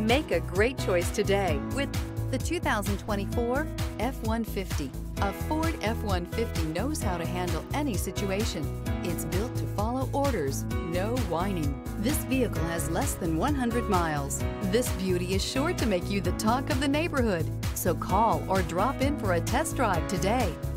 Make a great choice today with the 2024 F-150. A Ford F-150 knows how to handle any situation. It's built to follow orders, no whining. This vehicle has less than 100 miles. This beauty is sure to make you the talk of the neighborhood. So call or drop in for a test drive today.